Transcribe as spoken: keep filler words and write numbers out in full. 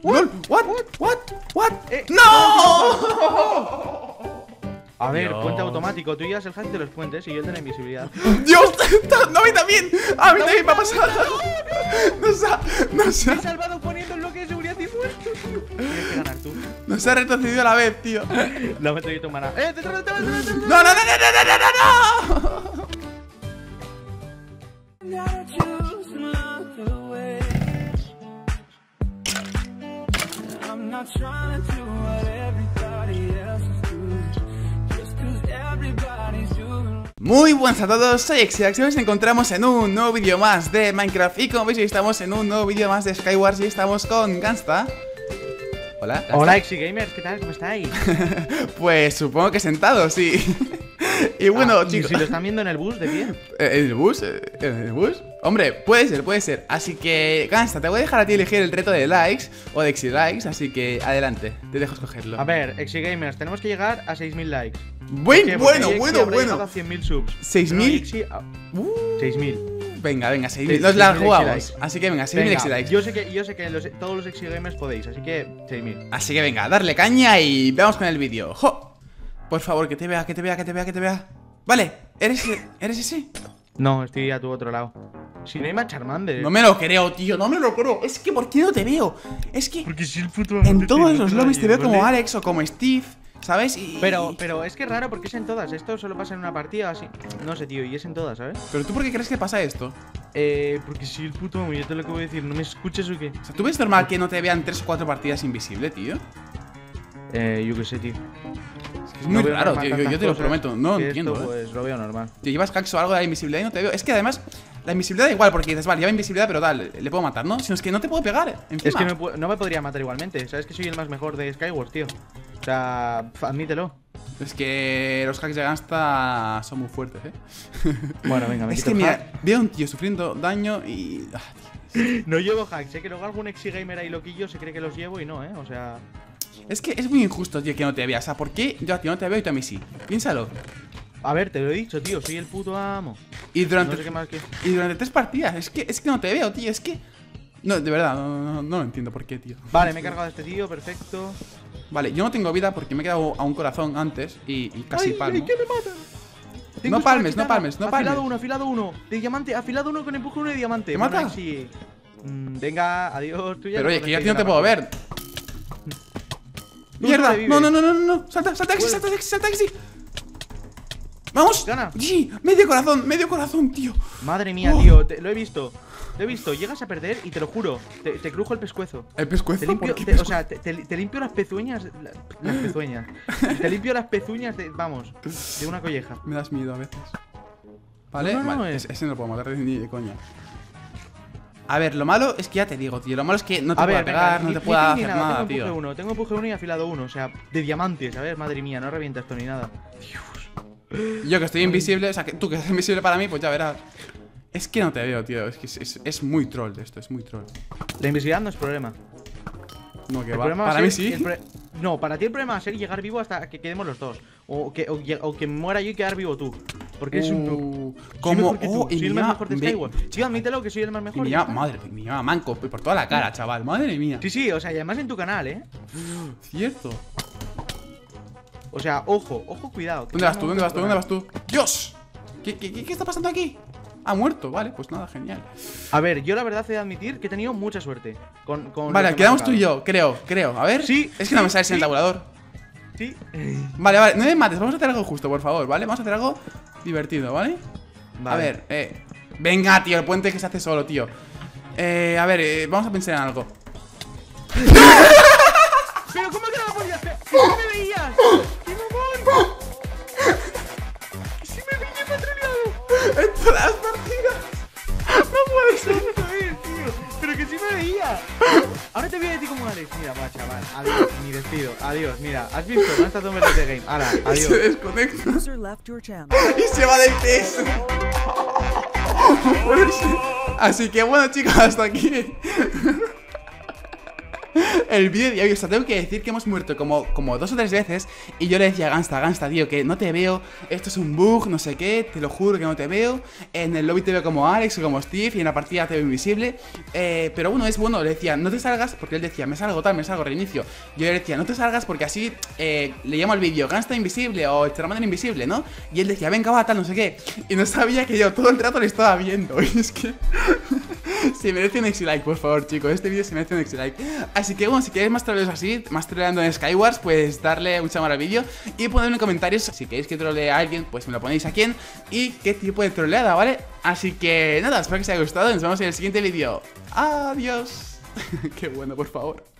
LOL, what, what, what, Eh, ¡no! A ver, Dios. puente automático. Tú llevas el hack de los puentes y yo el de la invisibilidad. ¡Dios! ¡No, a mí también! ¡A mí también me ha pasado! Nos ha, nos Me he ha, salvado poniendo el bloque de seguridad y muerto, tío. Tienes que ganar tú. nos ha retrocedido a la vez, tío. La metralleta humana. ¡Eh, detrás, detrás, detrás, detrás! ¡No, no, no, no, no, no, no, no! Muy buenas a todos, soy Exidax y hoy nos encontramos en un nuevo vídeo más de Minecraft. Y como veis, hoy estamos en un nuevo vídeo más de Skywars y estamos con Gansta. Hola, Gansta. Hola, Exigamers, ¿qué tal? ¿Cómo estáis? Pues supongo que sentado, sí. Y bueno, Ah, ¿y chicos, si lo están viendo en el bus, ¿de pie? ¿en el bus? ¿En el bus? Hombre, puede ser, puede ser. Así que, Gansta, te voy a dejar a ti elegir el reto de likes o de Exidax, así que adelante, te dejo escogerlo. A ver, Exigamers, tenemos que llegar a seis mil likes. Buen, ¿Por qué? bueno, Porque bueno, Exi habrá bueno. llegado a cien mil subs. ¿seis No, mil? Exi a- Uh, seis mil. venga, venga, seis Seis- mil. Nos la seis mil jugamos. Exidax. Así que venga, seis mil Venga, Exidax. yo sé que, yo sé que los- todos los Exigamers podéis, así que seis mil. Así que venga, darle caña y vamos con el vídeo. ¡Jo! Por favor, que te vea, que te vea, que te vea, que te vea. Vale, ¿eres, eres ese? No, estoy a tu otro lado. Si no hay más Charmander. No me lo creo, tío, no me lo creo. Es que, ¿por qué no te veo? Es que Porque si el puto en todos los lobbies te veo como Alex o como Steve, ¿sabes? Y... Pero, pero es que es raro porque es en todas. Esto solo pasa en una partida así. No sé, tío, y es en todas, ¿sabes? ¿Pero tú por qué crees que pasa esto? Eh, porque si el puto amo, yo te lo que voy a decir, ¿no me escuchas o qué? O sea, ¿tú ves normal que no te vean tres o cuatro partidas invisible, tío? Eh, yo qué sé, tío. Es que es muy No veo raro, normal tío, yo, tantas yo te lo cosas prometo, no que entiendo, esto, ¿eh? Pues lo veo normal. Te llevas hacks o algo de la invisibilidad y no te veo. Es que además, la invisibilidad da igual, porque dices, vale, lleva invisibilidad, pero tal, le puedo matar, ¿no? Sino es que no te puedo pegar, encima. Es que no, pu- no me podría matar igualmente. Sabes que soy el más mejor de Skywars, tío. O sea, pf, admítelo. Es que los hacks de Gansta son muy fuertes, ¿eh? Bueno, venga, me Es quito que el mira, hack. veo a un tío sufriendo daño y... ah, tío. No llevo hacks, sé que luego algún Exigamer ahí loquillo se cree que los llevo y no, ¿eh? O sea... Es que es muy injusto, tío, que no te vea. O sea, ¿por qué yo a ti no te veo y tú a mí sí? Piénsalo. A ver, te lo he dicho, tío, soy el puto amo. Y durante, No sé qué más que... y durante tres partidas, es que, es que no te veo, tío, es que... No, de verdad, no, no, no lo entiendo por qué, tío. Vale, me he cargado a este tío, perfecto. Vale, yo no tengo vida porque me he quedado a un corazón antes y, y casi Ay, palmo. ay, ¿qué me mata? No espada palmes, no gitana. palmes, no Afilado palmes. uno, afilado uno. De diamante, afilado uno con empuje uno de diamante. ¿Te Bueno, mata? Exi. Mm, venga, adiós. Tú ya Pero no oye, puedes que yo a ti seguir no te la puedo partida. ver. Tú ¡Mierda! sobrevive. No, no, no, no, no, no. Salta, salta, Exi, Vuelve. salta, Exi, salta, Exi. ¡Vamos! Gana. Sí, medio corazón, medio corazón, tío. Madre mía, Oh. tío, te- lo he visto. Lo he visto, llegas a perder y te lo juro, te, te crujo el pescuezo. ¿El Te pescuezo? limpio, ¿Por qué te- o pescuezo? sea, te, te- te limpio las pezuñas. la- Las pezuñas. Te limpio las pezuñas de. Vamos, de una colleja. Me das miedo a veces. ¿Vale? No, no, no, vale, eh. ese, ese no lo puedo matar ni de coña. A ver, lo malo es que ya te digo, tío. Lo malo es que no te A pueda ver, pegar, venga, no ni- te ni pueda kill hacer ni nada, nada, tengo empuje tío. uno, tengo empuje uno y afilado uno, o sea, de diamantes, a ver, madre mía, no revienta esto ni nada. Yo que estoy invisible, o sea, que tú que estás invisible para mí, pues ya verás. Es que no te veo, tío. Es que es, es, es muy troll esto, es muy troll. La invisibilidad no es problema. No, que El va. problema va a Para mí ser sí. el pro- No, para ti el problema va a ser llegar vivo hasta que quedemos los dos. O que, o, lle- o que muera yo y quedar vivo tú. Porque eres un noob. Uh, Soy como. mejor que tú, Oh, y soy me el más llama. mejor de me- Skyward. Sí, admítelo que soy el más y mejor. me ya llama. está. Madre, me llama manco por toda la cara, chaval. Madre mía. Sí, sí, o sea, y además en tu canal, ¿eh? Cierto. O sea, ojo, ojo, cuidado. que ¿Dónde vas tú? no ¿Dónde vas tú? tengo ¿Dónde vas tú? ¡Dios! ¿Qué, qué, qué, qué está pasando aquí? Ha muerto, vale, pues nada, genial. A ver, yo la verdad he de admitir que he tenido mucha suerte. Con, con lo Vale, que me quedamos ha tú y tocado. yo, creo, creo. A ver. Sí, Es que sí, no me sale en sí. el tabulador. Sí. Vale, vale, no me mates, vamos a hacer algo justo, por favor, ¿vale? Vamos a hacer algo divertido, ¿vale? Vale. A ver, eh. Venga, tío, el puente que se hace solo, tío. Eh, a ver, eh, vamos a pensar en algo. ¿Pero cómo que no me podías hacer? ¡Que no me veías! ¡Qué mamón! ¡Que sí me veía patrullado! En todas las partidas. No puede ser. Vamos a ver, tío. Pero que sí me veía. Ahora te voy a decir como Alex. Mira, va, chaval. Adiós, mi despido. Adiós, mira. ¿Has visto? No estás dos meses de game. Hala, Se adiós. desconecta User left your channel. y se va del P S. No puede ser. Así que bueno, chicos, hasta aquí. el vídeo de hoy. O sea, tengo que decir que hemos muerto como, como dos o tres veces. Y yo le decía a Gansta, Gansta, tío, que no te veo. Esto es un bug, no sé qué. Te lo juro que no te veo. En el lobby te veo como Alex o como Steve. Y en la partida te veo invisible. eh, Pero uno es bueno, le decía, no te salgas. Porque él decía, me salgo tal, me salgo, reinicio. Yo le decía, no te salgas porque así eh, le llamo al vídeo Gansta invisible o Charmander invisible, ¿no? Y él decía, venga, va, tal, no sé qué. Y no sabía que yo todo el rato le estaba viendo. Y es que... se merece un exilike, por favor, chicos. Este vídeo se merece un exilike. Así que bueno, si queréis más troleos así, más troleando en Skywars, pues darle mucha amor al vídeo y ponedme en comentarios si queréis que trolee a alguien, pues me lo ponéis a quién y qué tipo de troleada, ¿vale? Así que nada, espero que os haya gustado. Nos vemos en el siguiente vídeo. Adiós. Qué bueno, por favor.